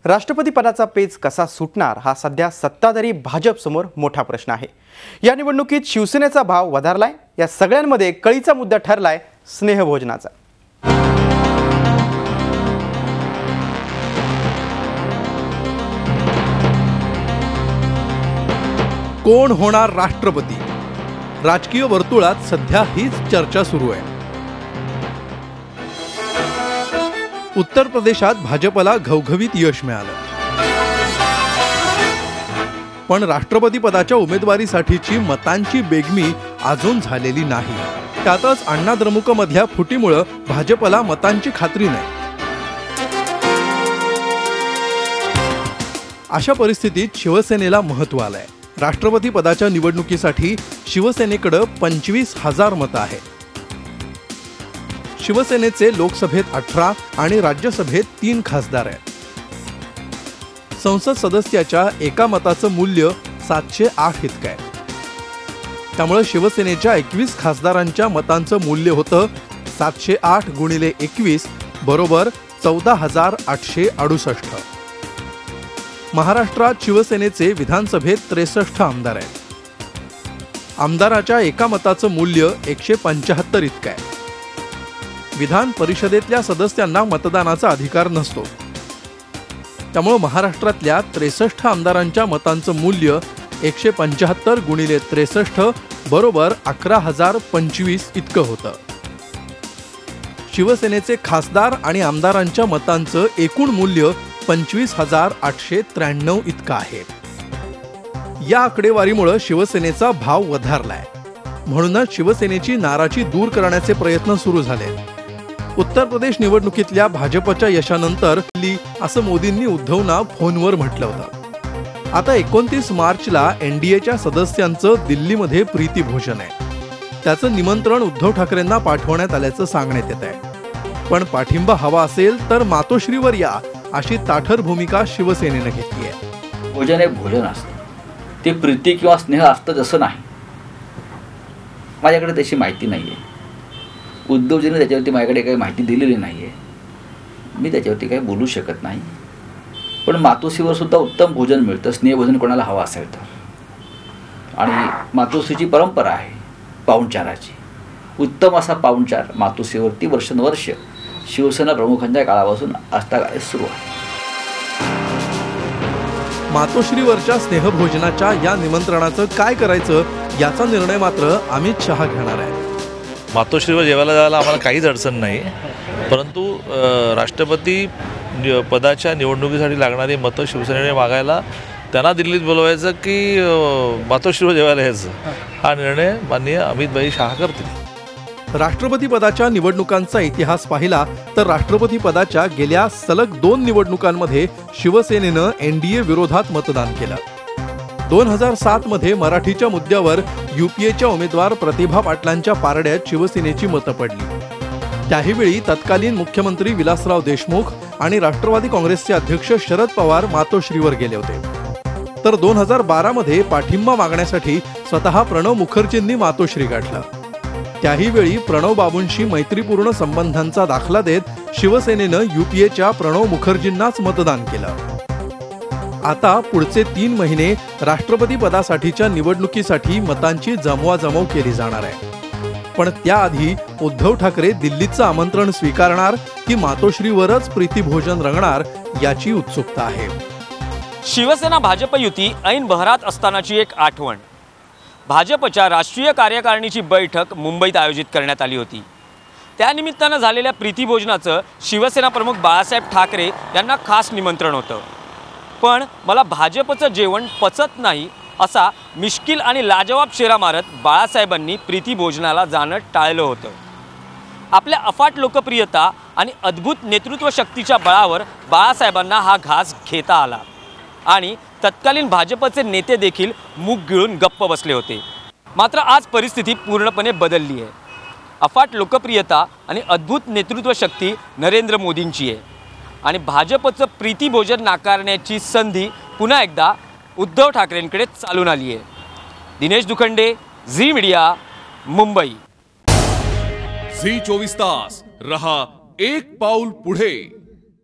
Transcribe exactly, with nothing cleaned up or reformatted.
राष्ट्रपती पदाचा पेच कसा सुटणार हा सध्या सत्ताधारी भाजपसमोर मोठा प्रश्न आहे। या निवडणुकीत शिवसेनेचा भाव वधारलाय। या सगळ्यांमध्ये कळीचा मुद्दा ठरलाय स्नेहभोजनाचा। कोण होणार राष्ट्रपती? राजकीय वर्तुळात सध्या हीच चर्चा सुरू आहे। उत्तर प्रदेशात भाजपला घवघवीत यश मिळालं, पण राष्ट्रपती पदाच्या उमेदवारीसाठीची मतांची बेगमी अजून झालेली नाही। त्यातच अण्णा द्रमुकमधल्या फुटीमुळे भाजपला मतांची खात्री नाही। अशा परिस्थितीत शिवसेनेला महत्त्व आलंय। राष्ट्रपती पदाच्या निवडणुकीसाठी शिवसेनेकडे पंचवीस हजार मतं आहेत। शिवसेनेचे लोकसभेत अठरा आणि राज्यसभेत तीन खासदार आहेत। संसद सदस्याच्या एका मताचं मूल्य सातशे आठ इतकं आहे। त्यामुळे शिवसेनेच्या एकवीस खासदारांच्या मतांचं मूल्य होतं सातशे आठ गुणिले एकवीस बरोबर चौदा हजार आठशे अडुसष्ट। महाराष्ट्रात शिवसेनेचे विधानसभेत त्रेसष्ट आमदार आहेत। आमदाराच्या एका मताचं मूल्य एकशे पंच्याहत्तर इतकं आहे। विधान परिषदेतल्या सदस्यांना मतदानाचा अधिकार नसतो। त्यामुळे महाराष्ट्रातल्या त्रेसष्ट आमदारांच्या मतांचं मूल्य एकशे पंच्याहत्तर गुणिले त्रेसष्ट बरोबर अकरा हजार पंचवीस इतकं होतं। शिवसेनेचे खासदार आणि आमदारांच्या मतांचं एकूण मूल्य पंचवीस हजार आठशे त्र्याण्णव इतकं आहे। या आकडेवारीमुळे शिवसेनेचा भाव वधारलाय। म्हणूनच शिवसेनेची नाराजी दूर करण्याचे प्रयत्न सुरू झाले। उत्तर प्रदेश निवडणुकीतल्या भाजपच्या यशानंतर असं मोदींनी उद्धवना फोनवर म्हटलं होतं। आता एकोणतीस मार्चला एनडीएच्या सदस्यांचं दिल्लीमध्ये प्रीतिभोजन आहे। त्याचं निमंत्रण उद्धव ठाकरेंना पाठवण्यात आल्याचं सांगण्यात येत आहे। पण पाठिंबा हवा असेल तर मातोश्रीवर या अशी ताठर भूमिका शिवसेनेने घेतली आहे। भोजन हे भोजन असतं, ते प्रीती किंवा स्नेह असतं जसं नाही। माझ्याकडे तशी माहिती नाही आहे। उद्धवजीने त्याच्यावरती माझ्याकडे काही माहिती दिलेली नाही आहे। मी त्याच्यावरती काही बोलू शकत नाही। पण मातोश्रीवर सुद्धा उत्तम भोजन मिळतं, स्नेहभोजन कोणाला हवं असेल तर। आणि मातोश्रीची परंपरा आहे पाहुणचाराची। उत्तम असा पाहुणचार मातोश्रीवरती वर्षानुवर्ष शिवसेना प्रमुखांच्या काळापासून आजतागायत सुरू आहे। मातोश्रीवरच्या स्नेहभोजनाच्या या निमंत्रणाचं काय करायचं याचा निर्णय मात्र अमित शहा घेणार आहे। मातोश्रीवर जेवायला जायला आम्हाला काहीच अडचण नाही, परंतु राष्ट्रपती पदाच्या निवडणुकीसाठी लागणारी मतं शिवसेनेने मागायला त्यांना दिल्लीत बोलवायचं की मातोश्रीवर जेवायला यायचं हा निर्णय माननीय अमितभाई शहा करतील। राष्ट्रपती पदाच्या निवडणुकांचा इतिहास पाहिला तर राष्ट्रपती पदाच्या गेल्या सलग दोन निवडणुकांमध्ये शिवसेनेनं एनडीए विरोधात मतदान केलं। दोन हजार सात मध्ये मराठीच्या मुद्द्यावर यूपीएच्या उमेदवार प्रतिभा पाटलांच्या पारड्यात शिवसेनेची मतं पडली। त्याहीवेळी तत्कालीन मुख्यमंत्री विलासराव देशमुख आणि राष्ट्रवादी काँग्रेसचे अध्यक्ष शरद पवार मातोश्रीवर गेले होते। तर दोन हजार बारा मध्ये पाठिंबा मागण्यासाठी स्वतः प्रणव मुखर्जींनी मातोश्री गाठलं। त्याही वेळी प्रणव बाबूंशी मैत्रीपूर्ण संबंधांचा दाखला देत शिवसेनेनं यूपीएच्या प्रणव मुखर्जींनाच मतदान केलं। आता पुढचे तीन महिने राष्ट्रपती पदासाठीच्या निवडणुकीसाठी मतांची जमवाजमव केली जाणार आहे। पण त्याआधी उद्धव ठाकरे दिल्लीचं आमंत्रण स्वीकारणार की मातोश्रीवरच प्रीतिभोजन रंगणार याची उत्सुकता आहे। शिवसेना भाजप युती ऐन बहरात असतानाची एक आठवण। भाजपच्या राष्ट्रीय कार्यकारिणीची बैठक मुंबईत आयोजित करण्यात आली होती। त्यानिमित्तानं झालेल्या प्रीतिभोजनाचं शिवसेना प्रमुख बाळासाहेब ठाकरे यांना खास निमंत्रण होतं। पण मला भाजपचं जेवण पचत नाही असा मिश्किल आणि लाजवाब शेरा मारत बाळासाहेबांनी प्रीतिभोजनाला जाणं टाळलं होतं। आपल्या अफाट लोकप्रियता आणि अद्भुत नेतृत्व शक्तीच्या बळावर बाळासाहेबांना हा घास घेता आला आणि तत्कालीन भाजपचे नेते देखील मुख गिळून गप्प बसले होते। मात्र आज परिस्थिती पूर्णपणे बदलली आहे। अफाट लोकप्रियता आणि अद्भुत नेतृत्व शक्ती नरेंद्र मोदींची आहे आणि भाजपचं प्रीतिभोजन नाकारण्याची संधी पुन्हा एकदा उद्धव ठाकरेंकडे चालून आली आहे। Dinesh Dukhande, Zee media, Mumbai. Zee चोवीस तास रहा एक पाऊल पुढे।